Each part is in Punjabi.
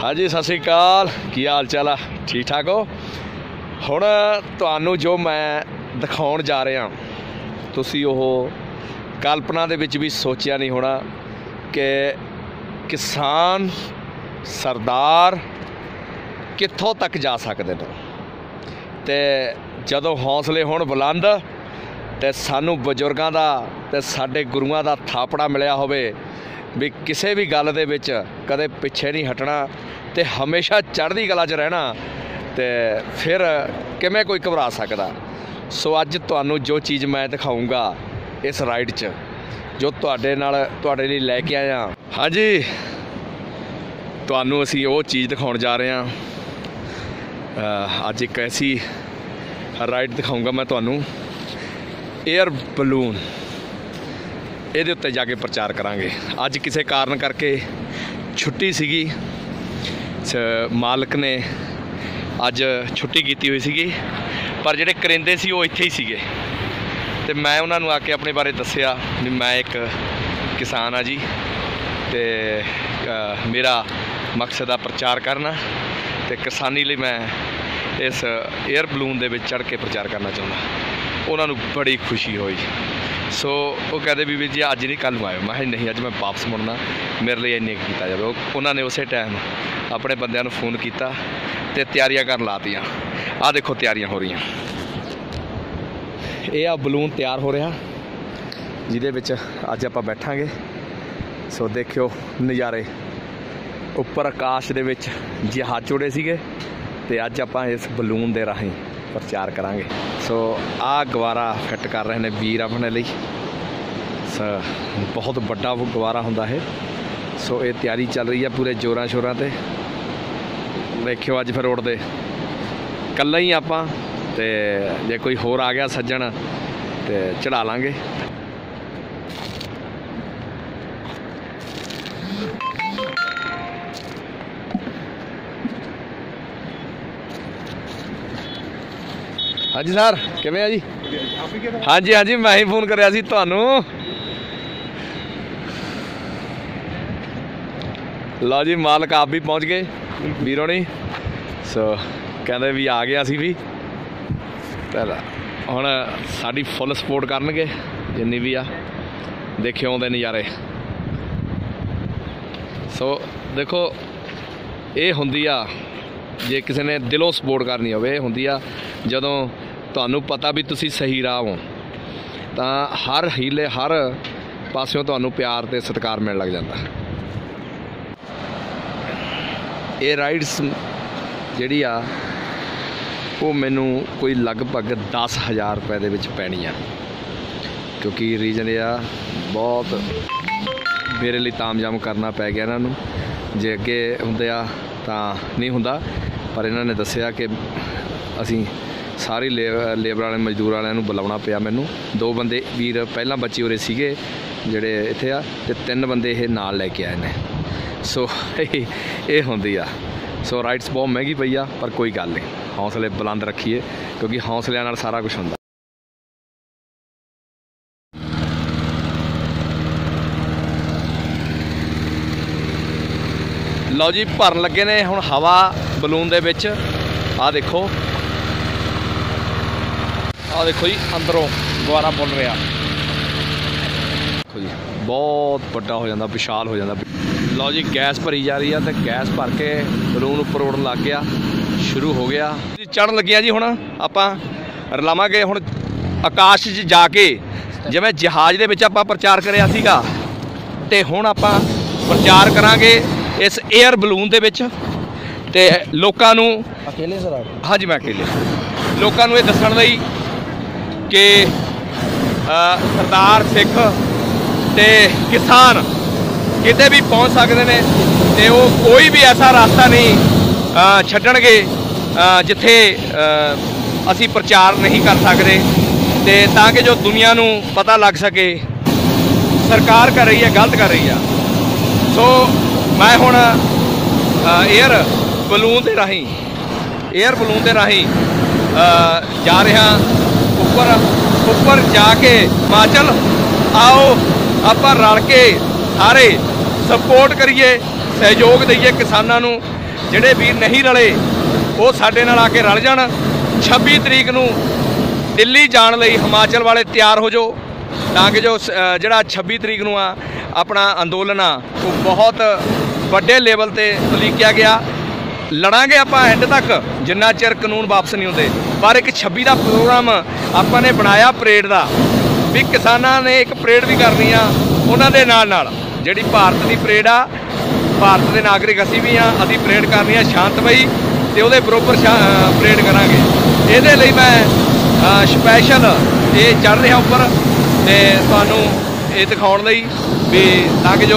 हाँ जी, सत श्री अकाल। की हाल चाल आ? ठीक ठाक हो? हुण तुहानूं जो मैं दिखाउण जा रहा तुसीं ओह कल्पना दे विच भी सोचिया नहीं होना कि किसान सरदार कित्थों तक जा सकदे ने। ते जदों हौसले होण बुलंद ते सानूं बजुर्गां दा ते साडे गुरुआं दा थापड़ा मिलिया होवे भी किसी भी गल दे विच कदे पिछे नहीं हटना ते हमेशा चढ़दी कला च रहना, ते फिर किवें कोई घबरा सकदा। सो अज तुहानूं जो चीज़ मैं दिखाऊँगा इस राइड च जो तुहाडे लई लैके आया, हाँ जी तुहानूं असीं वो चीज़ दिखाउण जा रहे हैं। अज एक ऐसी राइड दिखाऊँगा मैं तुहानूं, एयर बलून। ਇਹਦੇ ਉੱਤੇ ਜਾ ਕੇ ਪ੍ਰਚਾਰ ਕਰਾਂਗੇ। ਅੱਜ ਕਿਸੇ ਕਾਰਨ ਕਰਕੇ ਛੁੱਟੀ ਸੀਗੀ, ਮਾਲਕ ਨੇ ਅੱਜ ਛੁੱਟੀ ਕੀਤੀ ਹੋਈ ਸੀਗੀ, ਪਰ ਜਿਹੜੇ ਕਰਿੰਦੇ ਸੀ ਉਹ ਇੱਥੇ ਹੀ ਸੀਗੇ ਤੇ ਮੈਂ ਉਹਨਾਂ ਨੂੰ ਆ ਕੇ ਆਪਣੇ ਬਾਰੇ ਦੱਸਿਆ ਵੀ ਮੈਂ ਇੱਕ ਕਿਸਾਨ ਆ ਜੀ ਤੇ ਮੇਰਾ ਮਕਸਦ ਆ ਪ੍ਰਚਾਰ ਕਰਨਾ ਤੇ ਕਿਸਾਨੀ ਲਈ ਮੈਂ ਇਸ 에ਅਰ ਬਲੂਨ ਦੇ ਵਿੱਚ ਚੜ੍ਹ ਕੇ ਪ੍ਰਚਾਰ ਕਰਨਾ ਚਾਹੁੰਦਾ। ਉਹਨਾਂ ਨੂੰ ਬੜੀ ਖੁਸ਼ੀ ਹੋਈ। सो वो कहते भी जी अज नहीं कल आयो। मैं नहीं, अज मैं वापस मुड़ना, मेरे लिए इन्नी किया जाए। उन्होंने उस टाइम अपने बंदियां नूं फोन किया तो तैयारियां कर लातियां। आ देखो तैयारियां हो रही, ये आ बलून तैयार हो रहा जिहदे विच अज आपां बैठांगे। सो देखियो नज़ारे, उपर आकाश दे विच जहाज उड़े सीगे ते अज आपां इस बलून दे राहीं प्रचार करांगे। सो आ गवारा फिट कर रहे हैं वीर अपने लिए। बहुत बड़ा वो गवारा हुंदा है। सो ये तैयारी चल रही है पूरे जोरां शोरां ते। देखियो अज फिर उड़दे कल्ला ही आपां, ते जे कोई होर आ गया सज्जन ते चढ़ा लांगे। हाँ जी सर, किवें आ जी? हाँ जी हाँ जी, मैं ही फोन कराया सी तुहानूं। लो जी, मालक आप भी पहुँच गए वीरों ने। सो कहते भी आ गया सी भी हुण साडी फुल सपोर्ट करनगे जिन्नी भी आ। देखियो आउंदे नज़ारे। सो देखो ये हुंदी आ जे किसी ने दिलों सपोर्ट करनी होवे, हुंदी आ जदों तुहानूं पता भी तुसी सही राह हो तां हर हीले हर पासों तुहानूं प्यार ते सत्कार मिलण लग जांदा। ये राइड्स जिहड़ी आ वो मैनूं कोई लगभग 10,000 रुपए दे विच पैणी आ, क्योंकि रीजन ये आ बहुत मेरे लिए तामझाम करना पै गया इन्हां नूं। जे अगे हुंदे आ तां नहीं हुंदा, पर इन्हां ने दस्सिया कि असीं सारी लेबर वाले मजदूर वालिਆਂ ਨੂੰ बुलाउणा पिया। मैनू 2 बंदे वीर पहला बच्चे उरे सीगे ਜਿਹੜੇ ਇੱਥੇ ਆ ਤੇ 3 ਬੰਦੇ ਇਹ ਨਾਲ ਲੈ ਕੇ ਆਏ ਨੇ। सो ये ਹੁੰਦੀ ਆ। सो राइड्स बहुत महंगी पई आ, पर कोई गल नहीं, हौसले बुलंद रखिए क्योंकि हौसलिਆਂ ਨਾਲ सारा कुछ ਹੁੰਦਾ। लो जी, भरन लगे ने हुण हवा बलून दे विच। आ देखो, आ देखो जी अंदरों गवारा बुल रहा। देखो जी बहुत बड़ा हो जाता, विशाल हो जाता। लो जी, गैस भरी जा रही है तो गैस भर के बलून उपर उड़न लग गया, शुरू हो गया। चढ़न लगे जी हुण आपां रलावांगे हुण आकाश 'च जाके, जिवें जहाज दे विच आपां प्रचार करिया सीगा ते हुण आपां प्रचार करांगे इस एयर बलून दे विच। ते लोकां नूं अकेले सर? हाँ जी, मैं अकेले। लोकां नूं इह दस्सण लई कि सरदार सिख ते किसान किते भी पहुँच सकते हैं ते वो कोई भी ऐसा रास्ता नहीं छड्डणगे जिथे असी प्रचार नहीं कर सकते, ते ताकि जो दुनिया नूं पता लग सके सरकार कर रही है गलत कर रही है। सो मैं हुण एयर बलून दे राहीं जा रहा उपर जाके हिमाचल। आओ आपां रल के सारे सपोर्ट करिए, सहयोग दईए किसानों नूं ਜਿਹੜੇ ਵੀਰ ਨਹੀਂ ਰਲੇ ਉਹ ਸਾਡੇ ਨਾਲ ਆ ਕੇ ਰਲ ਜਾਣ। 26 ਤਰੀਕ ਨੂੰ ਦਿੱਲੀ ਜਾਣ ਲਈ ਹਿਮਾਚਲ ਵਾਲੇ ਤਿਆਰ ਹੋ ਜਾਓ, ਤਾਂ ਕਿ ਜੋ ਜਿਹੜਾ 26 ਤਰੀਕ ਨੂੰ ਆ ਆਪਣਾ ਅੰਦੋਲਨ ਆ ਉਹ ਬਹੁਤ ਵੱਡੇ ਲੈਵਲ ਤੇ ਉਲੀਕਿਆ ਗਿਆ। ਲੜਾਂਗੇ ਆਪਾਂ ਐਂਡ ਤੱਕ ਜਿੰਨਾ ਚਿਰ ਕਾਨੂੰਨ ਵਾਪਸ ਨਹੀਂ ਹੁੰਦੇ। ਪਰ ਇੱਕ 26 ਦਾ ਪ੍ਰੋਗਰਾਮ ਆਪਾਂ ਨੇ ਬਣਾਇਆ ਪਰੇਡ ਦਾ, ਵੀ ਕਿਸਾਨਾਂ ਨੇ ਇੱਕ ਪਰੇਡ ਵੀ ਕਰਨੀ ਆ ਉਹਨਾਂ ਦੇ ਨਾਲ ਜਿਹੜੀ ਭਾਰਤ ਦੀ ਪਰੇਡ ਆ। ਭਾਰਤ ਦੇ ਨਾਗਰਿਕ ਅਸੀਂ ਵੀ ਆ, ਅਸੀਂ ਪਰੇਡ ਕਰਨੀ ਆ ਸ਼ਾਂਤਮਈ ਤੇ ਉਹਦੇ ਬਰੋਬਰ ਪਰੇਡ ਕਰਾਂਗੇ। ਇਹਦੇ ਲਈ ਮੈਂ ਸਪੈਸ਼ਲ ਇਹ ਚੜ੍ਹ ਰਿਹਾ ਉੱਪਰ ਤੇ ਤੁਹਾਨੂੰ ਇਹ ਦਿਖਾਉਣ ਲਈ ਵੀ ਤਾਂ ਕਿ ਜੋ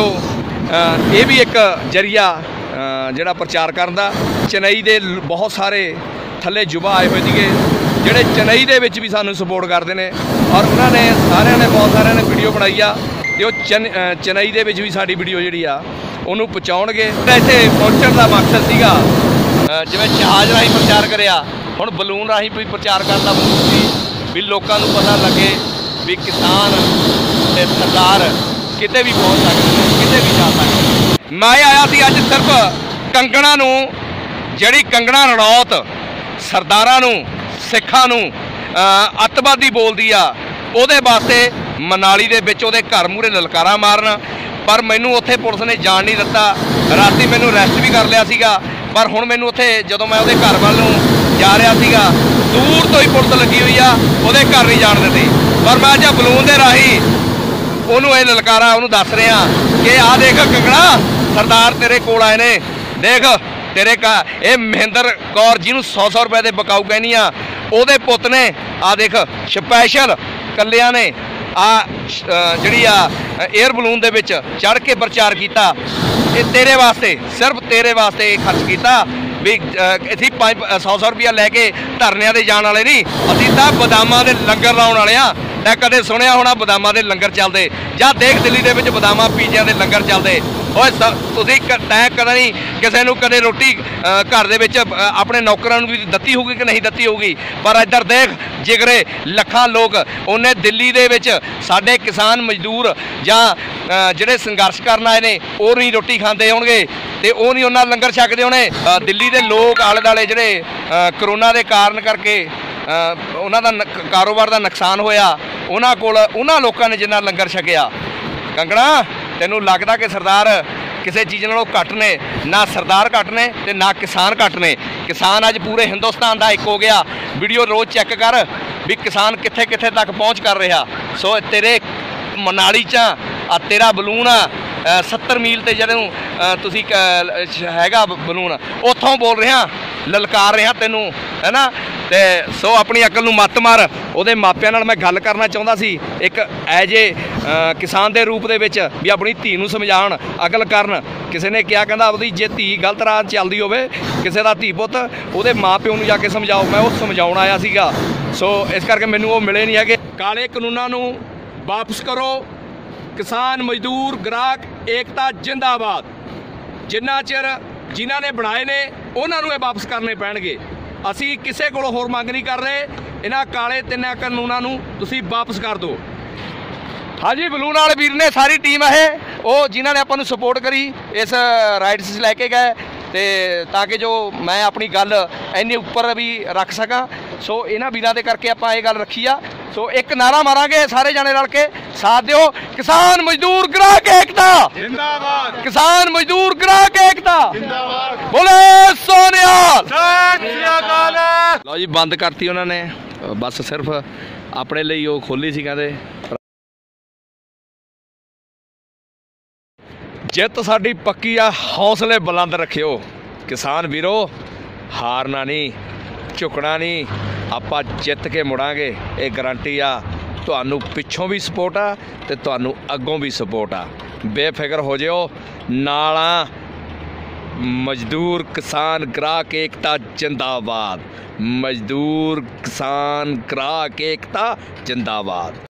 ਇਹ ਵੀ ਇੱਕ ਜਰੀਆ ਜਿਹੜਾ ਪ੍ਰਚਾਰ ਕਰਨ ਦਾ। ਚੇਨਈ ਦੇ ਬਹੁਤ ਸਾਰੇ ਥੱਲੇ ਯੁਵਾ ਆਏ ਹੋਏ ਸੀਗੇ ਜਿਹੜੇ ਚੇਨਈ ਦੇ ਵਿੱਚ ਵੀ ਸਾਨੂੰ ਸਪੋਰਟ ਕਰਦੇ ਨੇ, ਔਰ ਉਹਨਾਂ ਨੇ ਸਾਰਿਆਂ ਨੇ ਬਹੁਤ ਸਾਰਿਆਂ ਨੇ ਵੀਡੀਓ ਬਣਾਈ ਆ ਤੇ ਉਹ ਚੇਨਈ ਦੇ ਵਿੱਚ ਵੀ ਸਾਡੀ ਵੀਡੀਓ ਜਿਹੜੀ ਆ ਉਹਨੂੰ ਪਹੁੰਚਾਉਣਗੇ। ਇੱਥੇ ਪਹੁੰਚਣ ਦਾ ਮਕਸਦ ਸੀਗਾ ਜਿਵੇਂ ਜਹਾਜ਼ ਰਾਹੀਂ ਪ੍ਰਚਾਰ ਕਰਿਆ, ਹੁਣ ਬਲੂਨ ਰਾਹੀਂ ਵੀ ਪ੍ਰਚਾਰ ਕਰਨ ਦਾ ਮਕਸਦ ਸੀ ਵੀ ਲੋਕਾਂ ਨੂੰ ਪਤਾ ਲੱਗੇ ਵੀ ਕਿਸਾਨ ਤੇ ਸਰਕਾਰ ਕਿਤੇ ਵੀ ਪਹੁੰਚ ਸਕਦੇ ਨੇ, ਕਿਤੇ ਵੀ ਜਾ ਸਕਦੇ। ਮੈਂ ਆਇਆ ਸੀ ਅੱਜ ਸਿਰਫ ਕੰਗਣਾ ਨੂੰ, ਜਿਹੜੀ ਕੰਗਣਾ ਰਣੌਤ ਸਰਦਾਰਾਂ ਨੂੰ ਸਿੱਖਾਂ ਨੂੰ ਅੱਤਵਾਦੀ ਬੋਲਦੀ ਆ, ਉਹਦੇ ਵਾਸਤੇ ਮਨਾਲੀ ਦੇ ਵਿੱਚ ਉਹਦੇ ਘਰ ਮੂਹਰੇ ਲਲਕਾਰਾ ਮਾਰਨ। ਪਰ ਮੈਨੂੰ ਉੱਥੇ ਪੁਲਿਸ ਨੇ ਜਾਣ ਨਹੀਂ ਦਿੱਤਾ। ਰਾਤੀ ਮੈਨੂੰ ਅਰੈਸਟ ਵੀ ਕਰ ਲਿਆ ਸੀਗਾ, ਪਰ ਹੁਣ ਮੈਨੂੰ ਉੱਥੇ ਜਦੋਂ ਮੈਂ ਉਹਦੇ ਘਰ ਵੱਲ ਨੂੰ ਜਾ ਰਿਹਾ ਸੀਗਾ ਦੂਰ ਤੋਂ ਹੀ ਪੁਲਿਸ ਲੱਗੀ ਹੋਈ ਆ, ਉਹਦੇ ਘਰ ਨਹੀਂ ਜਾਣ ਦਿੰਦੀ। ਪਰ ਮੈਂ ਅੱਜ ਬਲੂਨ ਦੇ ਰਾਹੀਂ ਉਹਨੂੰ ਇਹ ਲਲਕਾਰਾ ਉਹਨੂੰ ਦੱਸ ਰਿਹਾ ਕਿ ਆਹ ਦੇਖ ਕੰਗਣਾ, ਸਰਦਾਰ ਤੇਰੇ ਕੋਲ ਆਏ ਨੇ, ਦੇਖ ਤੇਰੇ ਇਹ ਮਹਿੰਦਰ ਕੌਰ ਜਿਹਨੂੰ 100 ਰੁਪਏ ਦੇ ਬਕਾਊ ਕਹਿੰਦੀ ਆ, ਉਹਦੇ ਪੁੱਤ ਨੇ ਆਹ ਦੇਖ ਸਪੈਸ਼ਲ ਕੱਲਿਆਂ ਨੇ ਜਿਹੜੀ ਆ 에ਅਰ ਬਲੂਨ ਦੇ ਵਿੱਚ ਚੜ੍ਹ ਕੇ ਪ੍ਰਚਾਰ ਕੀਤਾ। ਇਹ ਤੇਰੇ ਵਾਸਤੇ, ਸਿਰਫ ਤੇਰੇ ਵਾਸਤੇ ਇਹ ਖਰਚ ਕੀਤਾ ਵੀ ਅਸੀਂ 100 ਰੁਪਇਆ ਲੈ ਕੇ ਧਰਨਿਆਂ ਦੇ ਜਾਣ ਵਾਲੇ ਨਹੀਂ, ਅਸੀਂ ਤਾਂ ਬਦਾਮਾਂ ਦੇ ਲੰਗਰ ਲਾਉਣ ਵਾਲੇ ਆ। ਤੈਂ ਕਦੇ ਸੁਣਿਆ ਹੋਣਾ ਬਦਾਮਾਂ ਦੇ ਲੰਗਰ ਚੱਲਦੇ, ਜਾਂ ਦੇਖ ਦਿੱਲੀ ਦੇ ਵਿੱਚ ਬਦਾਮਾਂ ਪੀਜ਼ਿਆਂ ਦੇ ਲੰਗਰ ਚੱਲਦੇ। ਓਏ ਤੁਸੀਂ ਤੈਂ ਕਦੇ ਨਹੀਂ ਕਿਸੇ ਨੂੰ ਕਦੇ ਰੋਟੀ ਘਰ ਦੇ ਵਿੱਚ ਆਪਣੇ ਨੌਕਰਾਂ ਨੂੰ ਵੀ ਦਿੱਤੀ ਹੋਊਗੀ ਕਿ ਨਹੀਂ ਦਿੱਤੀ ਹੋਊਗੀ। ਪਰ ਇੱਧਰ ਦੇਖ ਜਿਗਰੇ ਲੱਖਾਂ ਲੋਕ ਉਹਨੇ ਦਿੱਲੀ ਦੇ ਵਿੱਚ ਸਾਡੇ ਕਿਸਾਨ ਮਜ਼ਦੂਰ ਜਾਂ ਜਿਹੜੇ ਸੰਘਰਸ਼ ਕਰਨ ਆਏ ਨੇ ਉਹ ਨਹੀਂ ਰੋਟੀ ਖਾਂਦੇ ਹੋਣਗੇ ਤੇ ਉਹ ਨਹੀਂ ਉਹਨਾਂ ਲੰਗਰ ਛਕਦੇ ਹੋਣੇ। ਦਿੱਲੀ ਦੇ ਲੋਕ ਆਲੇ ਦੁਆਲੇ ਜਿਹੜੇ ਕਰੋਨਾ ਦੇ ਕਾਰਨ ਕਰਕੇ ਉਹਨਾਂ ਦਾ ਕਾਰੋਬਾਰ ਦਾ ਨੁਕਸਾਨ ਹੋਇਆ, ਉਹਨਾਂ ਕੋਲ ਉਹਨਾਂ ਲੋਕਾਂ ਨੇ ਜਿੰਨਾ ਲੰਗਰ ਛਕਿਆ। ਕੰਗਣਾ ਤੈਨੂੰ ਲੱਗਦਾ ਕਿ ਸਰਦਾਰ ਕਿਸੇ ਚੀਜ਼ ਨਾਲੋਂ ਘੱਟ ਨੇ? ਨਾ ਸਰਦਾਰ ਘੱਟ ਨੇ ਤੇ ਨਾ ਕਿਸਾਨ ਘੱਟ ਨੇ। ਕਿਸਾਨ ਅੱਜ ਪੂਰੇ ਹਿੰਦੁਸਤਾਨ ਦਾ ਇੱਕ ਹੋ ਗਿਆ। ਵੀਡੀਓ ਰੋਜ਼ ਚੈੱਕ ਕਰ ਵੀ ਕਿਸਾਨ ਕਿੱਥੇ ਕਿੱਥੇ ਤੱਕ ਪਹੁੰਚ ਕਰ ਰਿਹਾ। ਸੋ ਤੇਰੇ ਮਨਾਲੀ 'ਚ ਆ ਤੇਰਾ ਬਲੂਨ ਆ 70 ਮੀਲ ਤੇ ਜਦੋਂ ਤੁਸੀਂ ਹੈਗਾ ਬਲੂਨ, ਉੱਥੋਂ ਬੋਲ ਰਿਹਾ, ਲਲਕਾਰ ਰਿਹਾ ਤੈਨੂੰ, ਹੈ ਨਾ। ਤੇ ਸੋ ਆਪਣੀ ਅਕਲ ਨੂੰ ਮੱਤ ਮਾਰ। ਉਹਦੇ ਮਾਪਿਆਂ ਨਾਲ ਮੈਂ ਗੱਲ ਕਰਨਾ ਚਾਹੁੰਦਾ ਸੀ ਇੱਕ ਐਜ ਏ ਕਿਸਾਨ ਦੇ ਰੂਪ ਦੇ ਵਿੱਚ, ਵੀ ਆਪਣੀ ਧੀ ਨੂੰ ਸਮਝਾਉਣ, ਅਕਲ ਕਰਨ। ਕਿਸੇ ਨੇ ਕਿਹਾ ਕਹਿੰਦਾ ਉਹਦੀ ਜੇ ਧੀ ਗਲਤ ਰਾਹ ਚੱਲਦੀ ਹੋਵੇ, ਕਿਸੇ ਦਾ ਧੀ ਪੁੱਤ, ਉਹਦੇ ਮਾਂ ਪਿਓ ਨੂੰ ਜਾ ਕੇ ਸਮਝਾਓ। ਮੈਂ ਉਹ ਸਮਝਾਉਣ ਆਇਆ ਸੀਗਾ। ਸੋ ਇਸ ਕਰਕੇ ਮੈਨੂੰ ਉਹ ਮਿਲੇ ਨਹੀਂ ਹੈਗੇ। ਕਾਲੇ ਕਾਨੂੰਨਾਂ ਨੂੰ ਵਾਪਸ ਕਰੋ। ਕਿਸਾਨ ਮਜ਼ਦੂਰ ਗ੍ਰਾਹਕ ਏਕਤਾ ਜਿੰਦਾਬਾਦ। ਜਿੰਨਾ ਚਿਰ ਜਿਨ੍ਹਾਂ ਨੇ ਬਣਾਏ ਨੇ ਉਹਨਾਂ ਨੂੰ ਇਹ ਵਾਪਸ ਕਰਨੇ ਪੈਣਗੇ। ਅਸੀਂ ਕਿਸੇ ਕੋਲੋਂ ਹੋਰ ਮੰਗ ਨਹੀਂ ਕਰ ਰਹੇ। ਇਹਨਾਂ ਕਾਲੇ ਤਿੰਨਾਂ ਕਾਨੂੰਨਾਂ ਨੂੰ ਤੁਸੀਂ ਵਾਪਸ ਕਰ ਦਿਓ। ਹਾਂਜੀ, ਬਲੂਨ ਵਾਲੇ ਵੀਰ ਨੇ ਸਾਰੀ ਟੀਮ ਹੈ ਉਹ ਜਿਨ੍ਹਾਂ ਨੇ ਆਪਾਂ ਨੂੰ ਸਪੋਰਟ ਕਰੀ, ਇਸ ਰਾਈਡਸ 'ਚ ਲੈ ਕੇ ਗਏ ਤੇ ਤਾਂ ਕਿ ਜੋ ਮੈਂ ਆਪਣੀ ਗੱਲ ਇੰਨੇ ਉੱਪਰ ਵੀ ਰੱਖ ਸਕਾਂ। ਸੋ ਇਹਨਾਂ ਵੀਰਾਂ ਦੇ ਕਰਕੇ ਆਪਾਂ ਇਹ ਗੱਲ ਰੱਖੀ ਆ। ਸੋ ਇੱਕ ਨਾਰਾ ਮਾਰਾਂਗੇ ਸਾਰੇ ਜਾਣੇ ਰਲ ਕੇ, ਸਾਥ ਦਿਓ। ਕਿਸਾਨ ਮਜ਼ਦੂਰ ਗ੍ਰਾਹਕ ਏਕਤਾ ਜਿੰਦਾਬਾਦ। ਕਿਸਾਨ ਮਜ਼ਦੂਰ ਗ੍ਰਾਹਕ ਏਕਤਾ ਜਿੰਦਾਬਾਦ। ਬੋਲੇ ਸੋਨਿਆਲ ਸਤਿ ਸ੍ਰੀ ਅਕਾਲ। ਲਓ ਜੀ, ਬੰਦ ਕਰਤੀ ਉਹਨਾਂ ਨੇ, ਬਸ ਸਿਰਫ ਆਪਣੇ ਲਈ ਉਹ ਖੋਲੀ ਸੀ। ਕਹਿੰਦੇ ਜਿੱਤ ਸਾਡੀ ਪੱਕੀ ਆ, ਹੌਸਲੇ ਬੁਲੰਦ ਰੱਖਿਓ ਕਿਸਾਨ ਵੀਰੋ। ਹਾਰਨਾ ਨਹੀਂ, ਝੁਕਣਾ ਨਹੀਂ, ਆਪਾਂ ਜਿੱਤ ਕੇ ਮੁੜਾਂਗੇ, ਇਹ ਗਰੰਟੀ ਆ। ਤੁਹਾਨੂੰ ਪਿੱਛੋਂ ਵੀ ਸਪੋਰਟ ਆ ਤੇ ਤੁਹਾਨੂੰ ਅੱਗੋਂ ਵੀ ਸਪੋਰਟ ਆ। ਬੇਫਿਕਰ ਹੋ ਜਿਓ, ਨਾਲ ਆ। ਮਜ਼ਦੂਰ ਕਿਸਾਨ ਗ੍ਰਾਹਕ ਏਕਤਾ ਜਿੰਦਾਬਾਦ। ਮਜ਼ਦੂਰ ਕਿਸਾਨ ਗ੍ਰਾਹਕ ਏਕਤਾ ਜਿੰਦਾਬਾਦ।